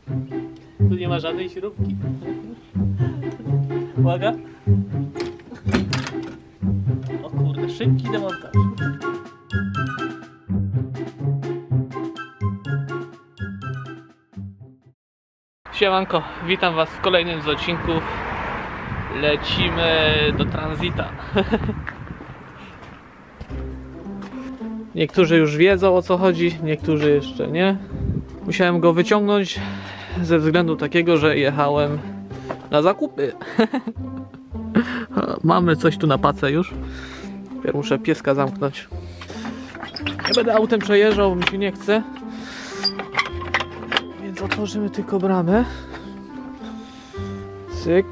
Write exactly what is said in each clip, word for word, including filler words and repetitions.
Tu nie ma żadnej śrubki. Uwaga. O kurde, szybki demontaż. Siemanko, witam was w kolejnym z odcinków. Lecimy do Transita. Niektórzy już wiedzą, o co chodzi, niektórzy jeszcze nie. Musiałem go wyciągnąć ze względu takiego, że jechałem na zakupy. Mamy coś tu na pacę już. Najpierw muszę pieska zamknąć. Nie będę autem przejeżdżał, mi się nie chce. Więc otworzymy tylko bramę. Cyk.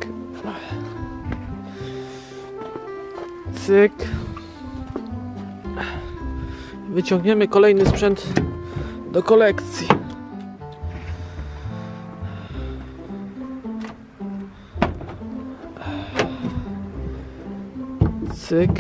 Cyk. Wyciągniemy kolejny sprzęt do kolekcji. Cyk.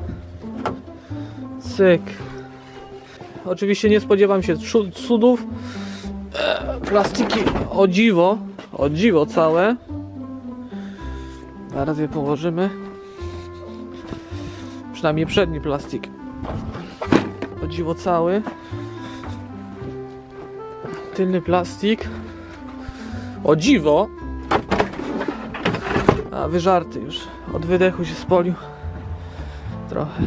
Cyk. Oczywiście nie spodziewam się cudów. Plastiki o dziwo, o dziwo całe. Zaraz je położymy. Przynajmniej przedni plastik o dziwo cały. Tylny plastik o dziwo. A wyżarty już. Od wydechu się spolił trochę.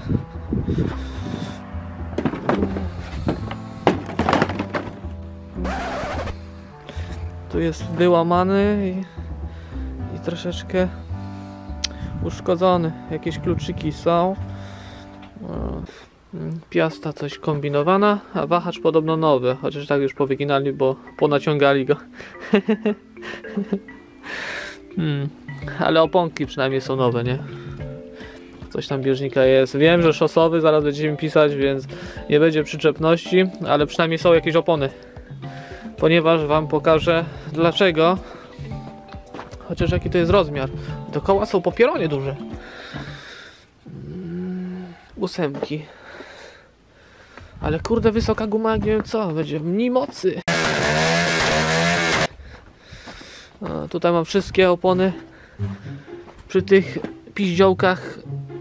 Tu jest wyłamany i, i troszeczkę uszkodzony. Jakieś kluczyki są. Piasta coś kombinowana, a wahacz podobno nowy, chociaż tak już powyginali, bo ponaciągali go. hmm. Ale oponki przynajmniej są nowe, nie? Coś tam bieżnika jest. Wiem, że szosowy, zaraz będziemy mi pisać, więc nie będzie przyczepności, ale przynajmniej są jakieś opony. Ponieważ wam pokażę dlaczego. Chociaż jaki to jest rozmiar. Do koła są po pieronie duże. Ósemki. Ale kurde, wysoka guma, nie wiem co, będzie mniej mocy. A, tutaj mam wszystkie opony przy tych piździołkach.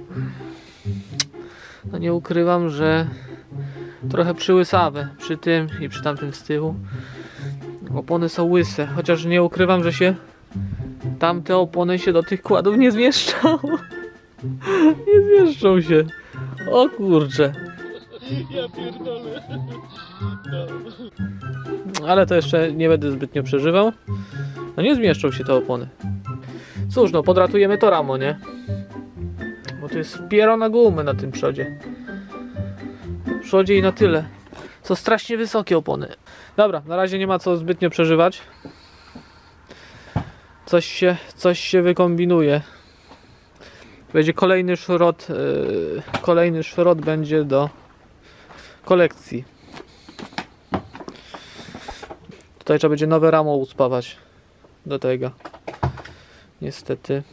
No nie ukrywam, że trochę przyłysawe przy tym i przy tamtym z tyłu. Opony są łyse, chociaż nie ukrywam, że się tamte opony się do tych kładów nie zmieszczą. Nie zmieszczą się. O kurczę. Ja pierdolę. No. Ale to jeszcze nie będę zbytnio przeżywał. No nie zmieszczą się te opony. Cóż, no podratujemy to ramo, nie? Bo to jest pierona gumy na tym przodzie. Na przodzie i na tyle. Są strasznie wysokie opony. Dobra, na razie nie ma co zbytnio przeżywać. Coś się, coś się wykombinuje. Będzie kolejny szrot, yy, kolejny szrot będzie do kolekcji. Tutaj trzeba będzie nowe ramo uspawać do tego. Niestety.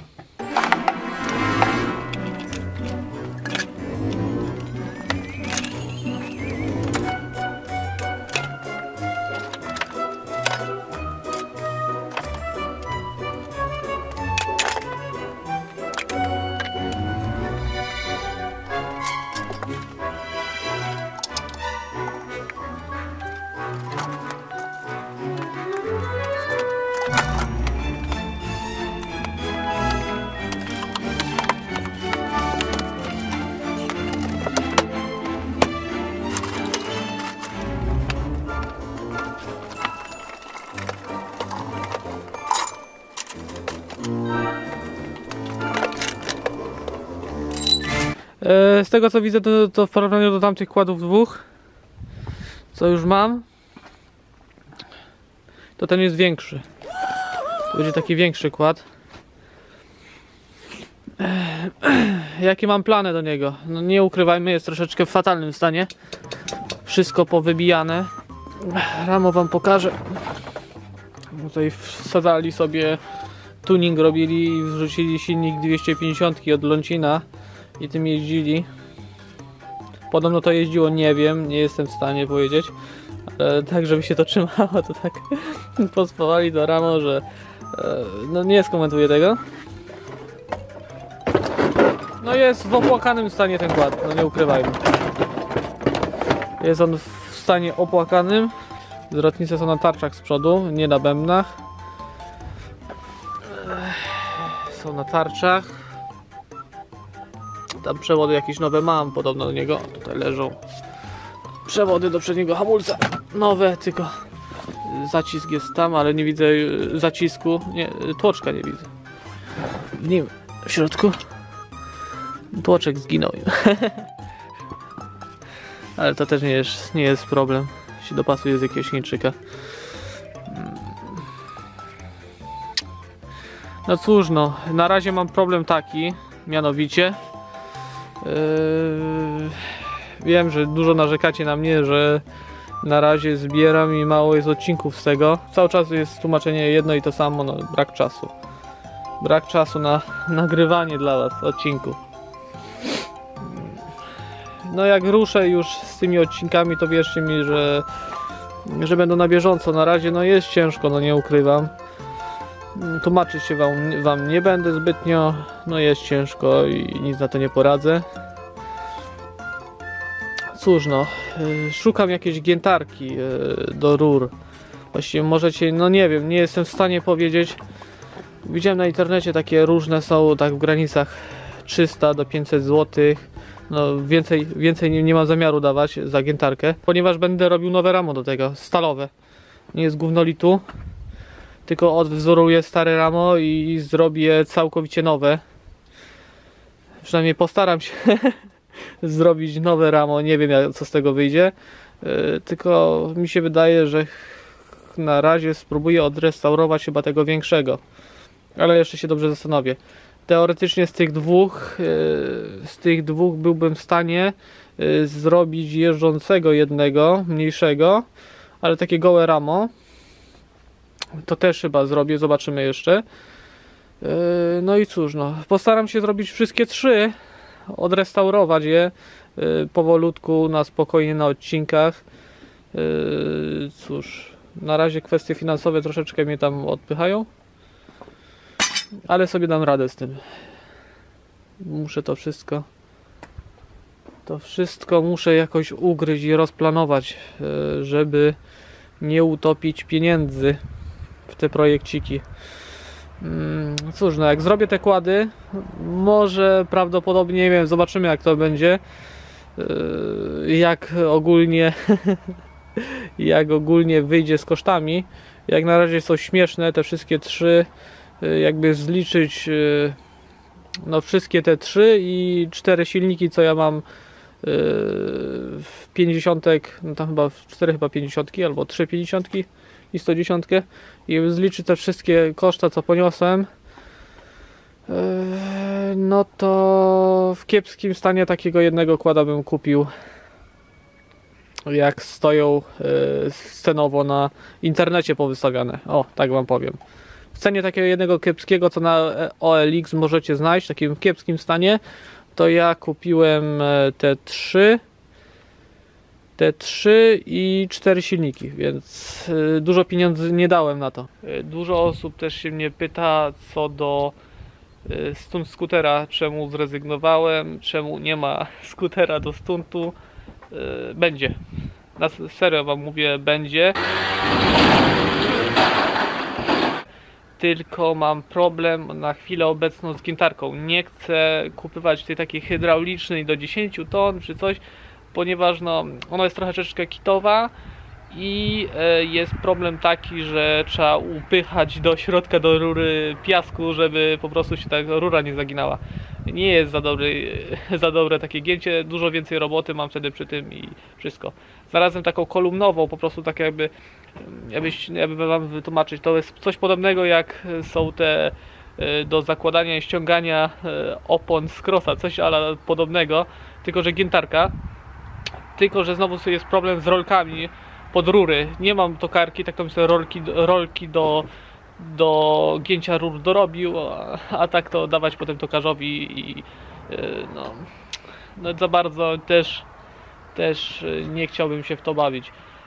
Z tego co widzę, to, to w porównaniu do tamtych kładów dwóch, co już mam, to ten jest większy. To będzie taki większy kład. Jakie mam plany do niego? No nie ukrywajmy, jest troszeczkę w fatalnym stanie. Wszystko powybijane. Ramo wam pokażę. Tutaj wsadzali sobie tuning, robili i wrzucili silnik dwieście pięćdziesiąt od Lącina i tym jeździli. Podobno to jeździło, nie wiem, nie jestem w stanie powiedzieć, e, tak żeby się to trzymało, to tak pospawali to ramo, że e, no nie skomentuję tego. No jest w opłakanym stanie ten kład, no nie ukrywajmy. Jest on w stanie opłakanym. Zwrotnice są na tarczach z przodu, nie na bębnach. Są na tarczach. Tam przewody jakieś nowe mam, podobno do niego. Tutaj leżą przewody do przedniego hamulca. Nowe, tylko zacisk jest tam, ale nie widzę zacisku. Nie, tłoczka nie widzę. Nie wiem, w środku. Tłoczek zginął. Ale to też nie jest, nie jest problem. Się dopasuje z jakiegoś Chińczyka. No cóż, no, na razie mam problem taki, mianowicie yy, wiem, że dużo narzekacie na mnie, że na razie zbieram i mało jest odcinków z tego. Cały czas jest tłumaczenie jedno i to samo, no brak czasu. Brak czasu na nagrywanie dla was odcinków. No jak ruszę już z tymi odcinkami, to wierzcie mi, że, że będą na bieżąco. Na razie no jest ciężko, no nie ukrywam. Tłumaczyć się wam, wam nie będę zbytnio, no jest ciężko i nic na to nie poradzę. Cóż no, szukam jakiejś giętarki do rur. Właściwie możecie, no nie wiem, nie jestem w stanie powiedzieć. Widziałem na internecie takie różne są, tak w granicach trzysta do pięćset złotych. No więcej, więcej nie, nie mam zamiaru dawać za giętarkę, ponieważ będę robił nowe ramo do tego, stalowe. Nie jest gównolitu, tylko odwzoruję stare ramo i zrobię całkowicie nowe. Przynajmniej postaram się zrobić nowe ramo, nie wiem jak, co z tego wyjdzie. Yy, tylko mi się wydaje, że na razie spróbuję odrestaurować chyba tego większego. Ale jeszcze się dobrze zastanowię. Teoretycznie z tych dwóch, yy, z tych dwóch byłbym w stanie yy, zrobić jeżdżącego jednego, mniejszego, ale takie gołe ramo. To też chyba zrobię, zobaczymy jeszcze. Yy, no i cóż, no, postaram się zrobić wszystkie trzy, odrestaurować je yy, powolutku, na spokojnie na odcinkach. Yy, cóż, na razie kwestie finansowe troszeczkę mnie tam odpychają, ale sobie dam radę z tym. Muszę to wszystko to wszystko muszę jakoś ugryźć i rozplanować, yy, żeby nie utopić pieniędzy w te projekciki. Cóż, no jak zrobię te kłady, może prawdopodobnie, nie wiem, zobaczymy jak to będzie, jak ogólnie jak ogólnie wyjdzie z kosztami. Jak na razie są śmieszne te wszystkie trzy, jakby zliczyć no wszystkie te trzy i cztery silniki, co ja mam w pięćdziesiątek, no tam chyba cztery chyba pięćdziesiątki albo trzy pięćdziesiątki i sto dziesięć i zliczy te wszystkie koszta, co poniosłem, no to w kiepskim stanie takiego jednego kłada bym kupił, jak stoją scenowo na internecie powystawiane. O, tak wam powiem. W cenie takiego jednego kiepskiego, co na O L X możecie znaleźć, w takim kiepskim stanie, to ja kupiłem te trzy te trzy i cztery silniki, więc dużo pieniędzy nie dałem na to. Dużo osób też się mnie pyta co do stunt skutera, czemu zrezygnowałem, czemu nie ma skutera do stuntu. Będzie. Na serio wam mówię, będzie. Tylko mam problem na chwilę obecną z giętarką. Nie chcę kupować tej takiej hydraulicznej do dziesięciu ton czy coś, ponieważ no, ona jest troszeczkę kitowa i e, jest problem taki, że trzeba upychać do środka do rury piasku, żeby po prostu się ta rura nie zaginała. Nie jest za, dobry, za dobre takie gięcie, dużo więcej roboty mam wtedy przy tym i wszystko. Znalazłem taką kolumnową, po prostu tak jakby, jakbyś, jakby wam wytłumaczyć, to jest coś podobnego jak są te do zakładania i ściągania opon z krosa, coś ale podobnego, tylko że giętarka. Tylko że znowu jest problem z rolkami pod rury. Nie mam tokarki, tak to myślę, rolki, rolki do, do gięcia rur dorobił, a, a tak to dawać potem tokarzowi i yy, no, no za bardzo też, też nie chciałbym się w to bawić.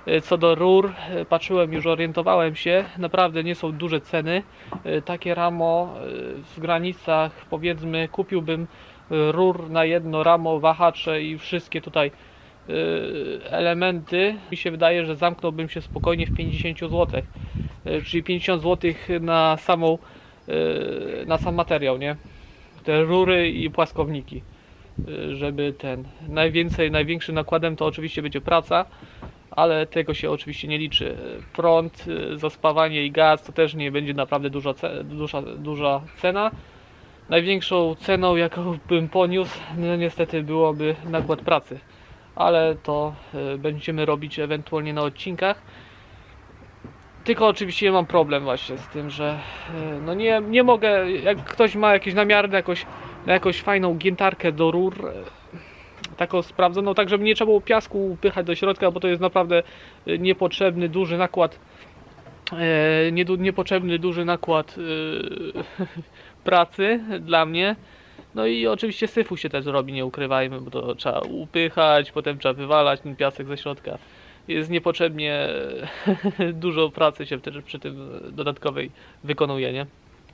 Co do rur, patrzyłem już, orientowałem się, naprawdę nie są duże ceny. Takie ramo w granicach, powiedzmy, kupiłbym rur na jedno ramo, wahacze i wszystkie tutaj elementy. Mi się wydaje, że zamknąłbym się spokojnie w pięćdziesiąt złotych, czyli pięćdziesiąt złotych na samą, na sam materiał, nie? Te rury i płaskowniki, żeby ten, najwięcej, największym nakładem to oczywiście będzie praca, ale tego się oczywiście nie liczy. Prąd, zaspawanie i gaz to też nie będzie naprawdę duża, duża, duża cena. Największą ceną, jaką bym poniósł, no niestety byłoby nakład pracy, ale to będziemy robić ewentualnie na odcinkach. Tylko oczywiście mam problem właśnie z tym, że no nie, nie mogę, jak ktoś ma jakieś namiary na jakąś, na jakąś fajną giętarkę do rur, taką sprawdzoną, tak żeby nie trzeba było piasku upychać do środka, bo to jest naprawdę niepotrzebny, duży nakład, e, nie, niepotrzebny, duży nakład e, pracy dla mnie. No i oczywiście syfu się też robi, nie ukrywajmy, bo to trzeba upychać, potem trzeba wywalać ten piasek ze środka. Jest niepotrzebnie dużo pracy się wtedy przy tym dodatkowej wykonuje, nie?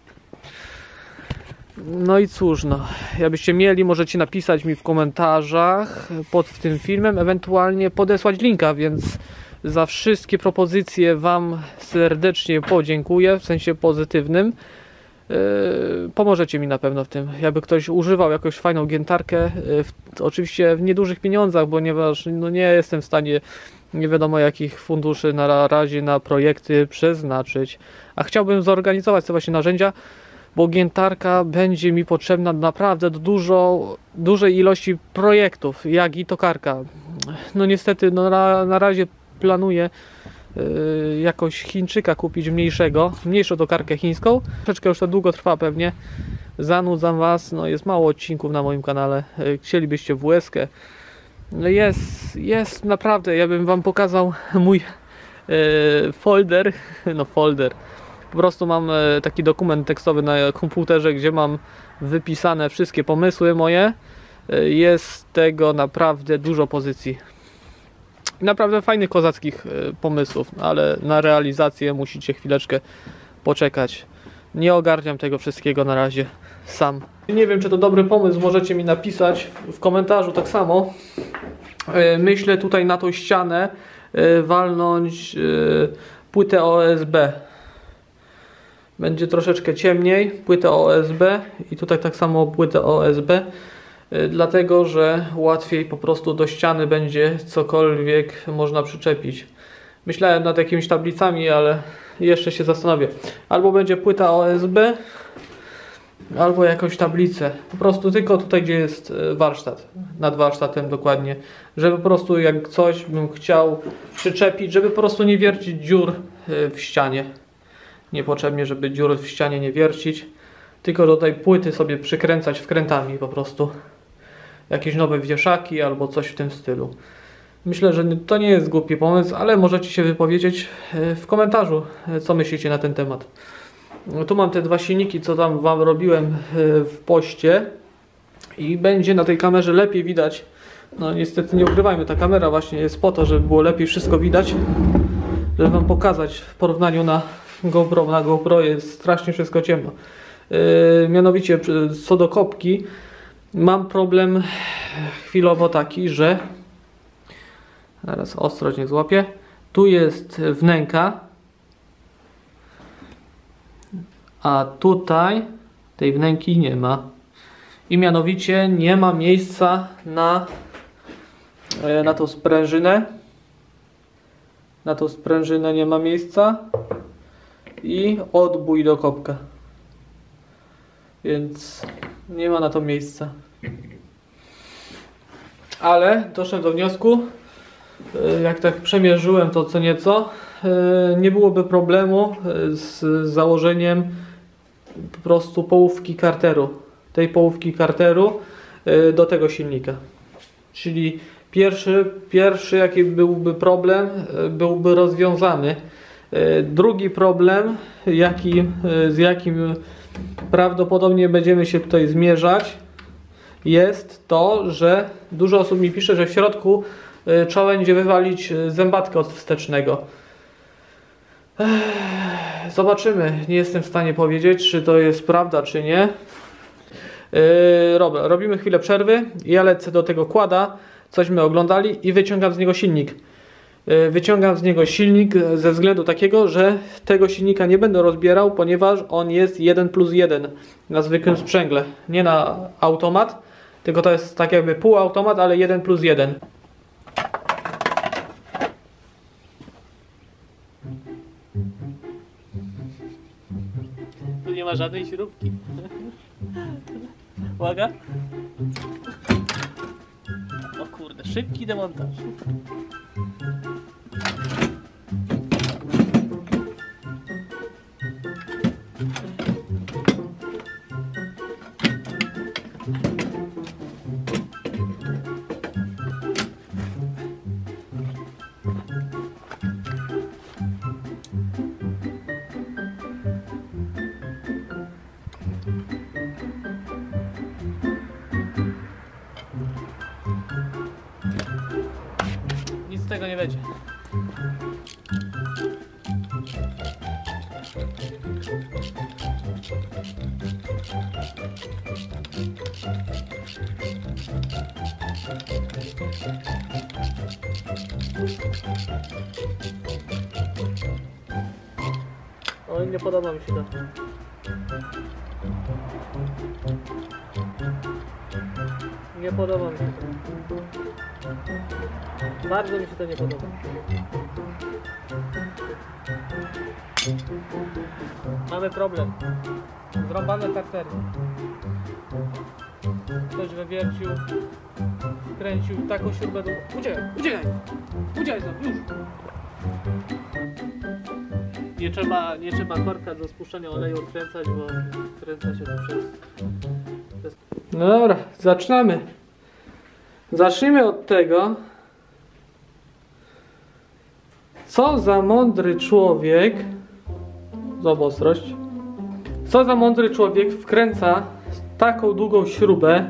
No i cóż, no, jakbyście mieli, możecie napisać mi w komentarzach pod tym filmem, ewentualnie podesłać linka, więc za wszystkie propozycje Wam serdecznie podziękuję, w sensie pozytywnym. Yy, pomożecie mi na pewno w tym. Jakby ktoś używał jakąś fajną giętarkę, yy, w, oczywiście w niedużych pieniądzach, ponieważ no, nie jestem w stanie nie wiadomo jakich funduszy na razie na projekty przeznaczyć, a chciałbym zorganizować te właśnie narzędzia, bo giętarka będzie mi potrzebna naprawdę do dużo, dużej ilości projektów, jak i tokarka. No niestety no na, na razie planuję yy, jakoś Chińczyka kupić mniejszego, mniejszą tokarkę chińską. Troszeczkę już to długo trwa pewnie, zanudzam Was, no jest mało odcinków na moim kanale, yy, chcielibyście W S K. No jest, jest naprawdę, ja bym Wam pokazał mój yy, folder, no folder. Po prostu mam taki dokument tekstowy na komputerze, gdzie mam wypisane wszystkie pomysły moje. Jest tego naprawdę dużo pozycji. Naprawdę fajnych, kozackich pomysłów, ale na realizację musicie chwileczkę poczekać. Nie ogarniam tego wszystkiego na razie sam. Nie wiem, czy to dobry pomysł, możecie mi napisać w komentarzu tak samo. Myślę tutaj na tą ścianę walnąć płytę O S B. Będzie troszeczkę ciemniej, płytę O S B i tutaj tak samo płytę O S B, dlatego że łatwiej po prostu do ściany będzie cokolwiek można przyczepić. Myślałem nad jakimiś tablicami, ale jeszcze się zastanowię. Albo będzie płyta O S B, albo jakąś tablicę. Po prostu tylko tutaj, gdzie jest warsztat, nad warsztatem dokładnie, żeby po prostu jak coś bym chciał przyczepić, żeby po prostu nie wiercić dziur w ścianie. Niepotrzebnie, żeby dziur w ścianie nie wiercić, tylko do tej płyty sobie przykręcać wkrętami po prostu. Jakieś nowe wieszaki albo coś w tym stylu. Myślę, że to nie jest głupi pomysł, ale możecie się wypowiedzieć w komentarzu, co myślicie na ten temat. Tu mam te dwa silniki, co tam Wam robiłem w poście i będzie na tej kamerze lepiej widać. No niestety nie ukrywajmy, ta kamera właśnie jest po to, żeby było lepiej wszystko widać, żeby Wam pokazać w porównaniu na GoPro. Na GoPro jest strasznie wszystko ciemno. Yy, mianowicie co do kopki, mam problem chwilowo taki, że teraz ostrość niech złapię. Tu jest wnęka, a tutaj tej wnęki nie ma. I mianowicie nie ma miejsca na, na tą sprężynę. Na tą sprężynę nie ma miejsca. I odbój do kopka. Więc nie ma na to miejsca. Ale doszedłem do wniosku, jak tak przemierzyłem to co nieco, nie byłoby problemu z założeniem po prostu połówki karteru. Tej połówki karteru do tego silnika. Czyli pierwszy, pierwszy jaki byłby problem, byłby rozwiązany. Drugi problem, jaki, z jakim prawdopodobnie będziemy się tutaj zmierzać, jest to, że dużo osób mi pisze, że w środku Yy, trzeba będzie wywalić yy, zębatkę od wstecznego. Ech, zobaczymy. Nie jestem w stanie powiedzieć, czy to jest prawda, czy nie. Yy, rob, robimy chwilę przerwy. Ja lecę do tego kłada, cośmy oglądali i wyciągam z niego silnik. Yy, wyciągam z niego silnik ze względu takiego, że tego silnika nie będę rozbierał, ponieważ on jest jeden plus jeden na zwykłym sprzęgle. Nie na automat, tylko to jest tak jakby półautomat, ale jeden plus jeden. Tu nie ma żadnej śrubki. Uwaga. O kurde, szybki demontaż. Nic z tego nie będzie. Oj, nie podoba mi się to. Nie podoba mi się to. Bardzo mi się to nie podoba. Mamy problem. Zrąbane kartery. Ktoś wywiercił, wkręcił taką śrubę do... Uciekaj, uciekaj! Uciekaj stąd, już! Nie trzeba, nie trzeba korka do spuszczenia oleju odkręcać, bo kręca się to przez... przez... No dobra, zaczynamy. Zacznijmy od tego, co za mądry człowiek, za ostrość, co za mądry człowiek wkręca taką długą śrubę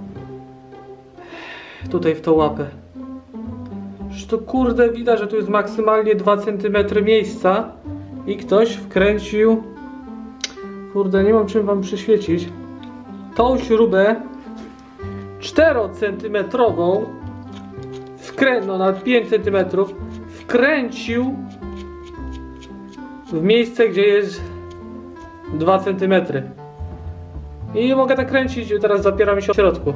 tutaj w tą łapę. Przecież to kurde widać, że tu jest maksymalnie dwa centymetry miejsca i ktoś wkręcił, kurde nie mam czym wam przyświecić, tą śrubę czterocentymetrową wkrę... no na pięć centymetrów wkręcił w miejsce, gdzie jest dwa centymetry. I nie mogę tak kręcić, teraz zapiera mi się w środku.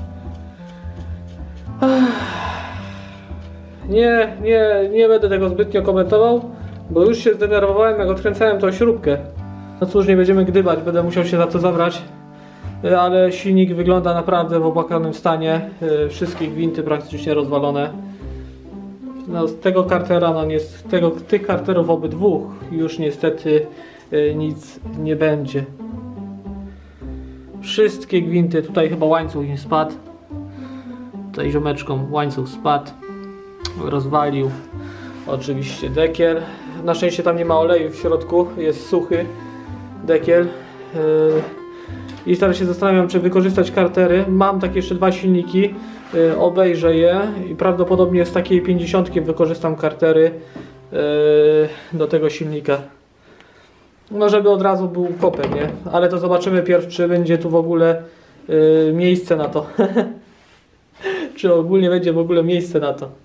Nie, nie, nie będę tego zbytnio komentował, bo już się zdenerwowałem, jak odkręcałem tą śrubkę. No cóż, nie będziemy gdybać, będę musiał się za to zabrać. Ale silnik wygląda naprawdę w opłakanym stanie. Wszystkie gwinty praktycznie rozwalone. No, z tego kartera, no nie, z tego, tych karterów obydwu już niestety nic nie będzie. Wszystkie gwinty, tutaj chyba łańcuch im spadł. Tutaj ziomeczką łańcuch spadł. Rozwalił oczywiście dekiel. Na szczęście tam nie ma oleju w środku, jest suchy dekiel. I teraz się zastanawiam, czy wykorzystać kartery. Mam takie jeszcze dwa silniki, yy, obejrzę je i prawdopodobnie z takiej pięćdziesiątki wykorzystam kartery yy, do tego silnika. No żeby od razu był kopem, nie? Ale to zobaczymy pierw, czy będzie tu w ogóle yy, miejsce na to. Czy ogólnie będzie w ogóle miejsce na to.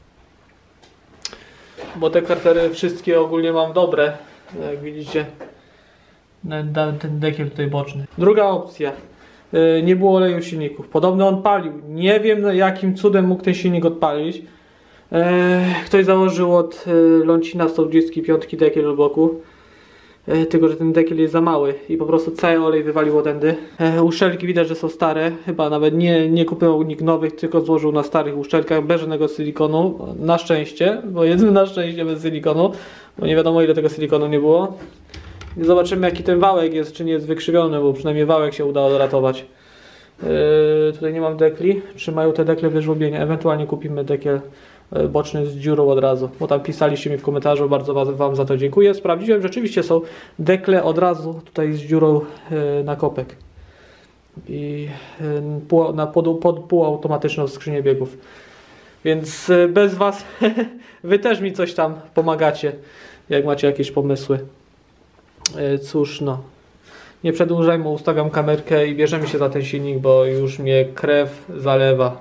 Bo te kartery wszystkie ogólnie mam dobre, jak widzicie. Ten dekiel tutaj boczny. Druga opcja. Yy, nie było oleju silników. Podobno on palił. Nie wiem jakim cudem mógł ten silnik odpalić. Yy, ktoś założył od yy, Lącina sto dwadzieścia pięć dekiel do boku. Yy, tylko że ten dekiel jest za mały i po prostu cały olej wywalił odędy. Yy, uszczelki widać, że są stare. Chyba nawet nie, nie kupował nikt nowych, tylko złożył na starych uszczelkach bez żadnego silikonu. Na szczęście, bo jest na szczęście bez silikonu, bo nie wiadomo ile tego silikonu nie było. Zobaczymy jaki ten wałek jest, czy nie jest wykrzywiony, bo przynajmniej wałek się uda odratować. Yy, tutaj nie mam dekli, czy mają te dekle wyżłobienia, ewentualnie kupimy dekiel yy, boczny z dziurą od razu, bo tam pisaliście mi w komentarzu, bardzo wam, wam za to dziękuję. Sprawdziłem, rzeczywiście są dekle od razu tutaj z dziurą yy, na kopek i yy, pół, na pod, pod półautomatyczną skrzynię biegów. Więc bez was wy też mi coś tam pomagacie, jak macie jakieś pomysły. Cóż no, nie przedłużajmy, ustawiam kamerkę i bierzemy się za ten silnik, bo już mnie krew zalewa.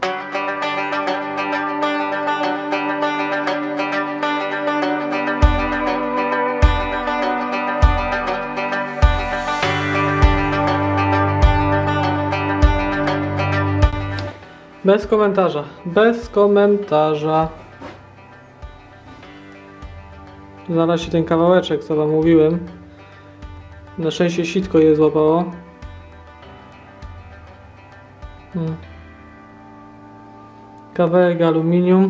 Bez komentarza, bez komentarza. Zaraz się ten kawałeczek, co wam mówiłem. Na szczęście sitko je złapało. Hmm. Kawałek aluminium.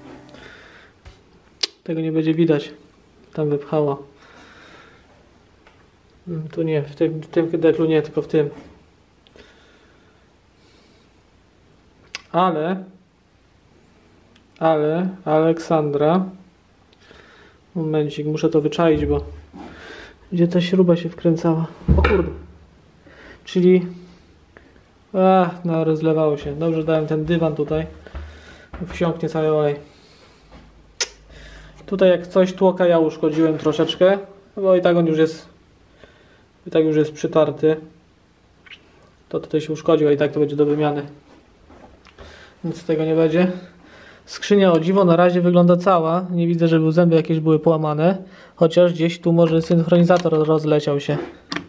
Tego nie będzie widać. Tam wypchała. Hmm, tu nie, w tym, w tym deklu nie, tylko w tym. Ale, ale, Aleksandra, momencik, muszę to wyczaić, bo gdzie ta śruba się wkręcała? O kurde. Czyli, ach, no rozlewało się. Dobrze, dałem ten dywan tutaj. Wsiąknie cały olej. Tutaj jak coś tłoka ja uszkodziłem troszeczkę, bo i tak on już jest, i tak już jest przytarty. To tutaj się uszkodził, a i tak to będzie do wymiany. Nic z tego nie będzie. Skrzynia o dziwo na razie wygląda cała. Nie widzę, żeby zęby jakieś były połamane. Chociaż gdzieś tu może synchronizator rozleciał się.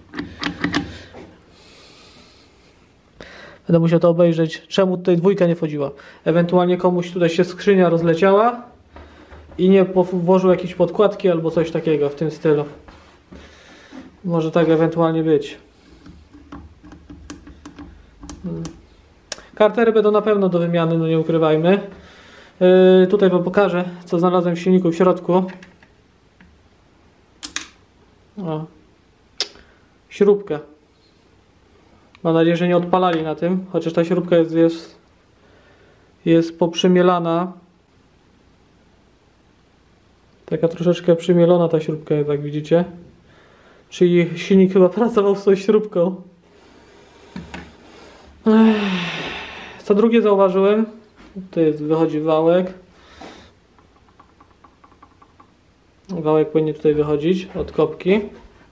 Będę musiał to obejrzeć. Czemu tutaj dwójka nie wchodziła? Ewentualnie komuś tutaj się skrzynia rozleciała i nie włożył jakiejś podkładki albo coś takiego w tym stylu. Może tak ewentualnie być. Hmm. Kartery będą na pewno do wymiany, no nie ukrywajmy. Yy, tutaj wam pokażę, co znalazłem w silniku w środku. O. Śrubkę. Mam nadzieję, że nie odpalali na tym, chociaż ta śrubka jest, jest, jest poprzemielana. Taka troszeczkę przymielona ta śrubka jest, jak widzicie. Czyli silnik chyba pracował z tą śrubką. Ech. Co drugie zauważyłem, tu jest, wychodzi wałek. Wałek powinien tutaj wychodzić od kopki.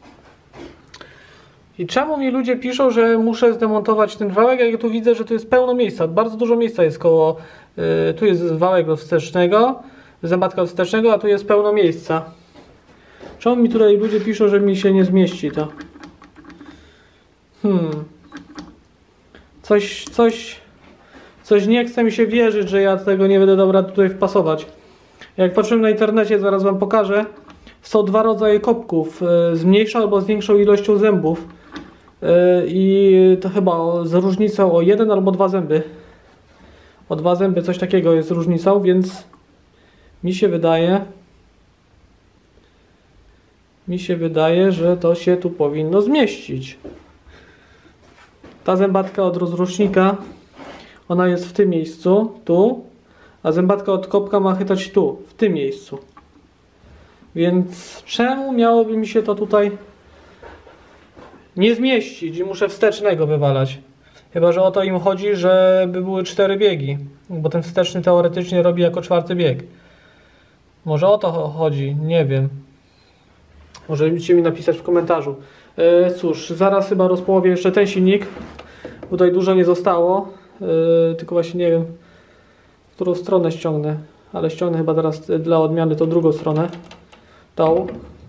I czemu mi ludzie piszą, że muszę zdemontować ten wałek, jak ja tu widzę, że tu jest pełno miejsca. Bardzo dużo miejsca jest koło, yy, tu jest wałek do wstecznego, zębatka wstecznego, a tu jest pełno miejsca. Czemu mi tutaj ludzie piszą, że mi się nie zmieści to? Hmm. Coś, coś... Coś nie chce mi się wierzyć, że ja tego nie będę dobra tutaj wpasować. Jak patrzyłem na internecie, zaraz wam pokażę, są dwa rodzaje kopków, z mniejszą albo z większą ilością zębów. I to chyba z różnicą o jeden albo dwa zęby. O dwa zęby, coś takiego jest różnicą, więc mi się wydaje, mi się wydaje, że to się tu powinno zmieścić. Ta zębatka od rozrusznika, ona jest w tym miejscu, tu, a zębatka od kopka ma chytać tu, w tym miejscu. Więc czemu miałoby mi się to tutaj nie zmieścić i muszę wstecznego wywalać? Chyba że o to im chodzi, żeby były cztery biegi, bo ten wsteczny teoretycznie robi jako czwarty bieg. Może o to chodzi, nie wiem. Możecie mi napisać w komentarzu. E, cóż, zaraz chyba rozpołowię jeszcze ten silnik. Tutaj dużo nie zostało. Yy, tylko właśnie nie wiem, w którą stronę ściągnę, ale ściągnę chyba teraz dla odmiany tą drugą stronę, tą.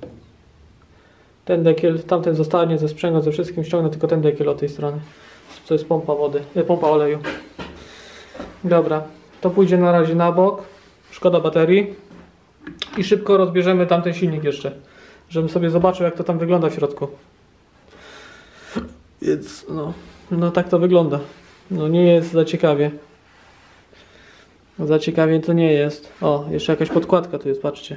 Ten dekiel, tamten zostanie ze sprzęgłem, ze wszystkim, ściągnę tylko ten dekiel od tej strony, to jest pompa wody, nie, pompa oleju. Dobra, to pójdzie na razie na bok, szkoda baterii i szybko rozbierzemy tamten silnik jeszcze, żebym sobie zobaczył, jak to tam wygląda w środku. Więc no, no tak to wygląda. No nie jest za ciekawie. Za ciekawie to nie jest. O, jeszcze jakaś podkładka tu jest, patrzcie.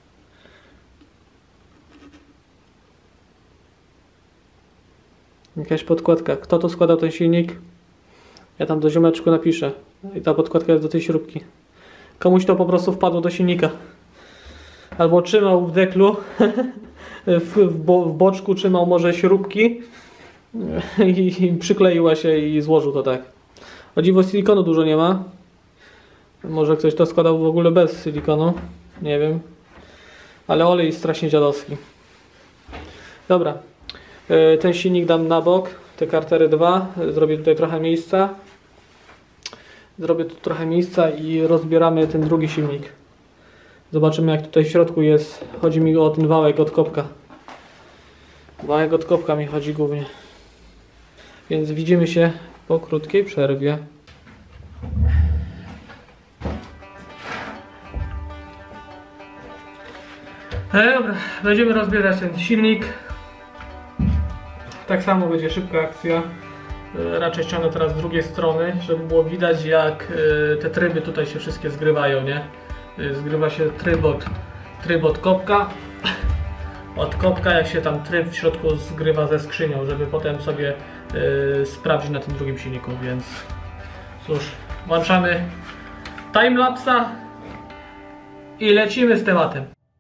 Jakaś podkładka. Kto to składał ten silnik? Ja tam do ziomeczku napiszę. I ta podkładka jest do tej śrubki. Komuś to po prostu wpadło do silnika. Albo trzymał w deklu. w, w, bo, w boczku trzymał może śrubki. I, I przykleiła się i złożył to tak. O dziwo silikonu dużo nie ma. Może ktoś to składał w ogóle bez silikonu. Nie wiem. Ale olej jest strasznie dziadowski. Dobra. Ten silnik dam na bok. Te kartery dwa. Zrobię tutaj trochę miejsca. Zrobię tu trochę miejsca i rozbieramy ten drugi silnik. Zobaczymy, jak tutaj w środku jest. Chodzi mi o ten wałek od kopka. Wałek od kopka mi chodzi głównie. Więc widzimy się po krótkiej przerwie. No dobra, będziemy rozbierać ten silnik. Tak samo będzie szybka akcja. Raczej ściągnę teraz z drugiej strony, żeby było widać, jak te tryby tutaj się wszystkie zgrywają, nie? Zgrywa się tryb od, tryb od kopka. Od kopka, jak się tam tryb w środku zgrywa ze skrzynią, żeby potem sobie yy, sprawdzić na tym drugim silniku, więc cóż, włączamy timelapsa i lecimy z tematem.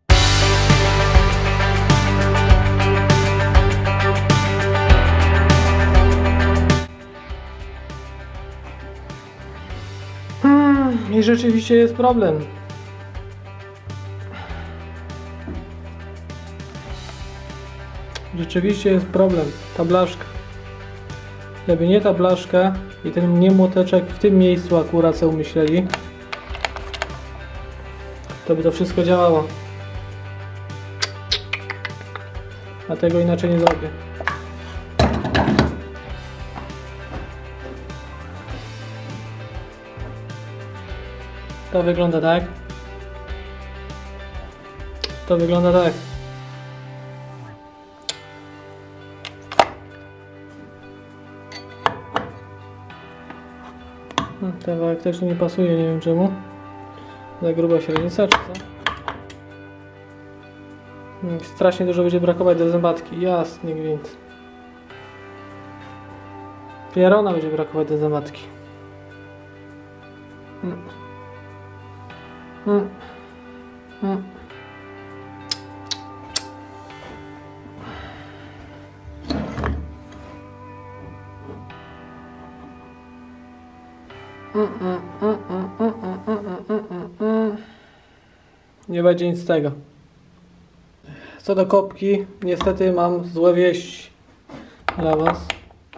Hmm, i rzeczywiście jest problem. Rzeczywiście jest problem. Ta blaszka. Gdyby nie ta blaszka i ten nie młoteczek w tym miejscu akurat co umyśleli, to by to wszystko działało. A tego inaczej nie zrobię. To wygląda tak. To wygląda tak. Ten wałek też tu nie pasuje, nie wiem czemu. Za gruba średnica, czy co? Strasznie dużo będzie brakować do zębatki. Jasny gwint. Pierona będzie brakować do zębatki. Hmm. Hmm. Hmm. Nie będzie nic z tego. Co do kopki, niestety mam złe wieści dla was.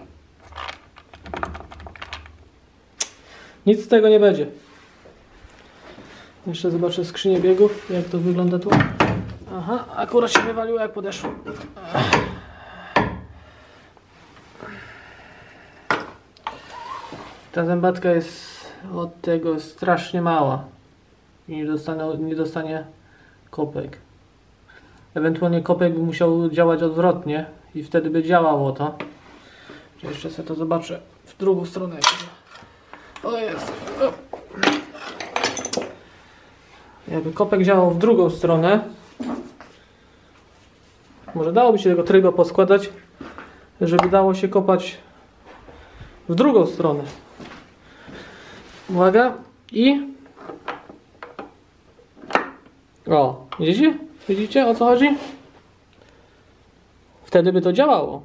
Nic z tego nie będzie. Jeszcze zobaczę skrzynię biegów, jak to wygląda tu. Aha, akurat się wywaliło, jak podeszło. Ta zębatka jest od tego strasznie mała i nie dostanie, nie dostanie kopek. Ewentualnie kopek by musiał działać odwrotnie i wtedy by działało to. Jeszcze sobie to zobaczę w drugą stronę. O jest. O. Jakby kopek działał w drugą stronę, może dałoby się tego tryba poskładać, żeby dało się kopać w drugą stronę. Uwaga i o, widzicie? Widzicie, o co chodzi? Wtedy by to działało.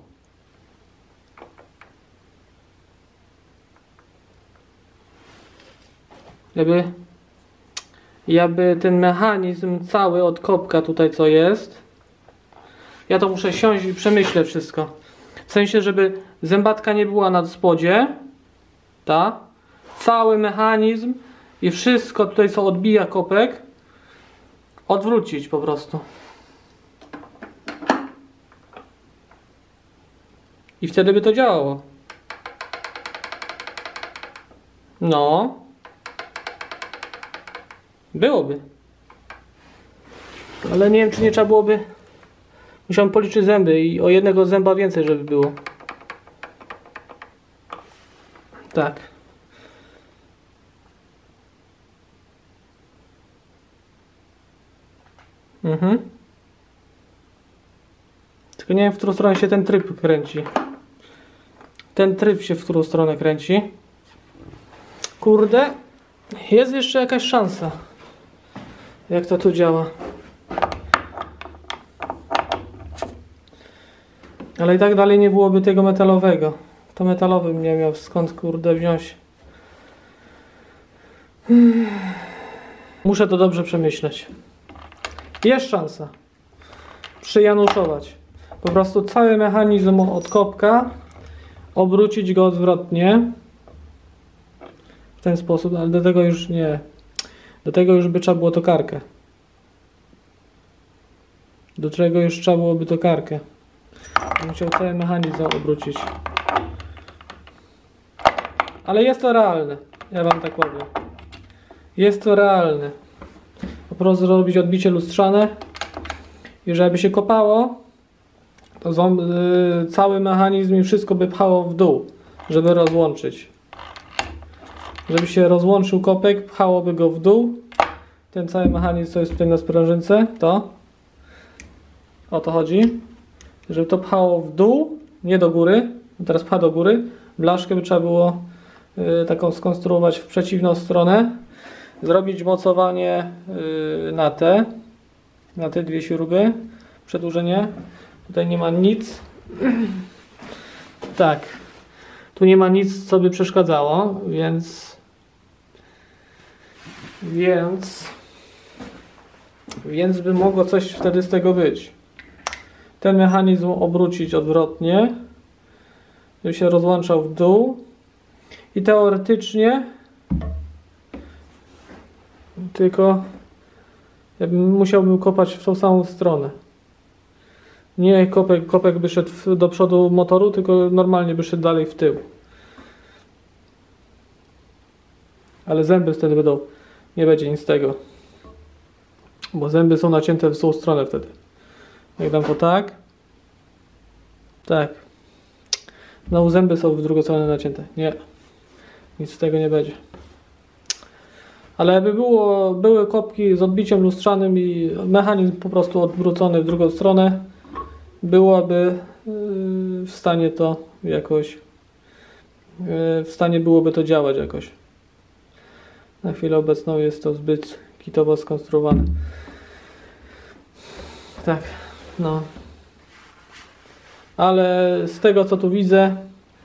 Jakby, jakby ten mechanizm cały od kopka tutaj co jest, ja to muszę siąść i przemyśleć wszystko. W sensie, żeby zębatka nie była na spodzie, ta, cały mechanizm i wszystko tutaj co odbija kopek odwrócić po prostu. I wtedy by to działało. No. Byłoby. Ale nie wiem, czy nie trzeba byłoby... Musiałem policzyć zęby i o jednego zęba więcej, żeby było. Tak. Mhm. Tylko nie wiem, w którą stronę się ten tryb kręci. Ten tryb się w którą stronę kręci. Kurde. Jest jeszcze jakaś szansa. Jak to tu działa. Ale i tak dalej nie byłoby tego metalowego. To metalowy nie miał skąd kurde wziąć. Muszę to dobrze przemyśleć. Jest szansa przyjanuszować. Po prostu cały mechanizm od kopka, obrócić go odwrotnie. W ten sposób, ale do tego już nie. Do tego już by trzeba było tokarkę. Do czego już trzeba byłoby tokarkę. Musiał cały mechanizm obrócić. Ale jest to realne. Ja wam tak powiem. Jest to realne. Po prostu zrobić odbicie lustrzane i żeby się kopało, to ząb, yy, cały mechanizm i wszystko by pchało w dół, żeby rozłączyć. Żeby się rozłączył kopek, pchałoby go w dół. Ten cały mechanizm, co jest tutaj na sprężynce, to o to chodzi. Żeby to pchało w dół, nie do góry. Teraz pcha do góry. Blaszkę by trzeba było yy, taką skonstruować w przeciwną stronę. Zrobić mocowanie yy, na te, na te dwie śruby. Przedłużenie. Tutaj nie ma nic. Tak. Tu nie ma nic, co by przeszkadzało, więc więc więc by mogło coś wtedy z tego być. Ten mechanizm obrócić odwrotnie, żeby się rozłączał w dół i teoretycznie tylko ja bym, musiałbym kopać w tą samą stronę. Nie kopek, kopek by szedł do przodu motoru, tylko normalnie by szedł dalej w tył. Ale zęby wtedy będą, nie będzie nic z tego. Bo zęby są nacięte w tą stronę wtedy. Jak dam to tak. Tak. Znowu zęby są w drugą stronę nacięte. Nie. Nic z tego nie będzie. Ale jakby było, były kopki z odbiciem lustrzanym i mechanizm po prostu odwrócony w drugą stronę, byłoby w stanie to jakoś, w stanie byłoby to działać jakoś. Na chwilę obecną jest to zbyt kitowo skonstruowane. Tak, no. Ale z tego co tu widzę,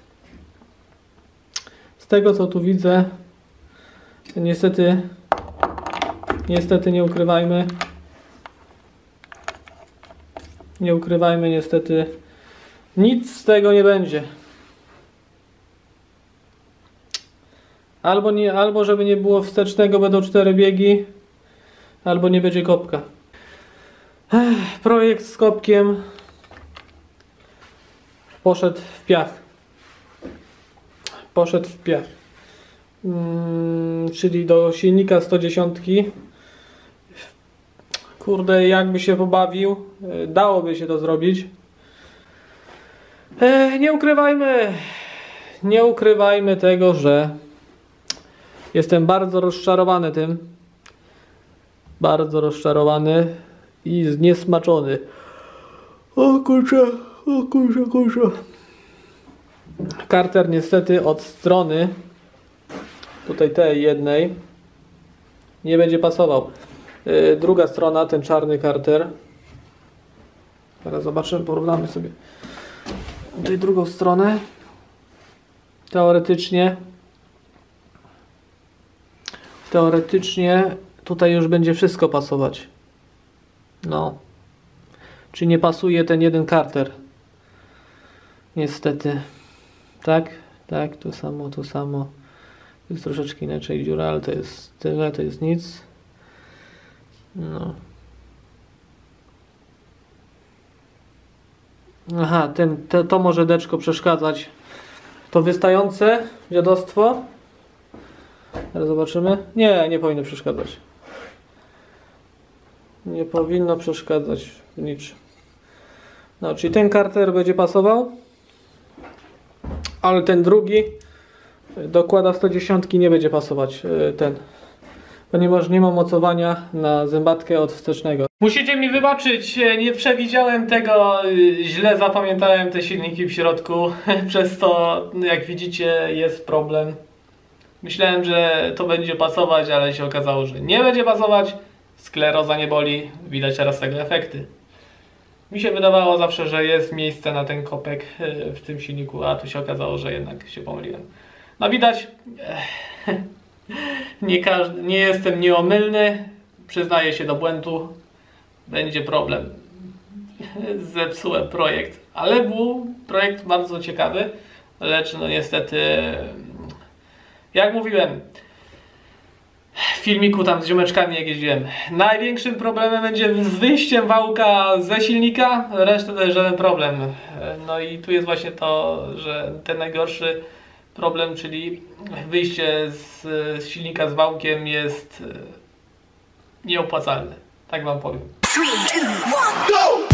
z tego co tu widzę, niestety, niestety nie ukrywajmy, nie ukrywajmy niestety, nic z tego nie będzie. Albo, nie, albo żeby nie było wstecznego, będą cztery biegi, albo nie będzie kopka. Ech, projekt z kopkiem poszedł w piach. Poszedł w piach. Hmm, czyli do silnika sto dziesięć. Kurde, jakby się pobawił, dałoby się to zrobić. Ech, nie ukrywajmy, nie ukrywajmy tego, że jestem bardzo rozczarowany tym. Bardzo rozczarowany i zniesmaczony. O kurczę, o kurczę, kurczę. Karter niestety od strony tutaj tej jednej nie będzie pasował. Yy, druga strona, ten czarny karter. Teraz zobaczymy, porównamy sobie tutaj drugą stronę. Teoretycznie Teoretycznie tutaj już będzie wszystko pasować. No. Czy nie pasuje ten jeden karter? Niestety. Tak, tak, to samo, to samo. To jest troszeczkę inaczej dziura, ale to jest tyle, to jest nic. No. Aha, ten, to, to może deczko przeszkadzać. To wystające dziadostwo. Teraz zobaczymy. Nie, nie powinno przeszkadzać. Nie powinno przeszkadzać w niczym. No, czyli ten karter będzie pasował, ale ten drugi dokłada sto dziesięć nie będzie pasować ten, ponieważ nie ma mocowania na zębatkę od wstecznego. Musicie mi wybaczyć, nie przewidziałem tego, źle zapamiętałem te silniki w środku, przez to jak widzicie jest problem. Myślałem, że to będzie pasować, ale się okazało, że nie będzie pasować. Skleroza nie boli, widać teraz tego efekty. Mi się wydawało zawsze, że jest miejsce na ten kopek w tym silniku, a tu się okazało, że jednak się pomyliłem. No widać, Nie, każdy, nie jestem nieomylny, przyznaję się do błędu, będzie problem. Zepsułem projekt, ale był projekt bardzo ciekawy, lecz no niestety, jak mówiłem w filmiku tam z ziomeczkami jak jeździłem, największym problemem będzie z wyjściem wałka ze silnika, resztę to jest żaden problem. No i tu jest właśnie to, że ten najgorszy problem, czyli wyjście z, z silnika z wałkiem jest nieopłacalne, tak wam powiem. trzy, dwa, jeden, go!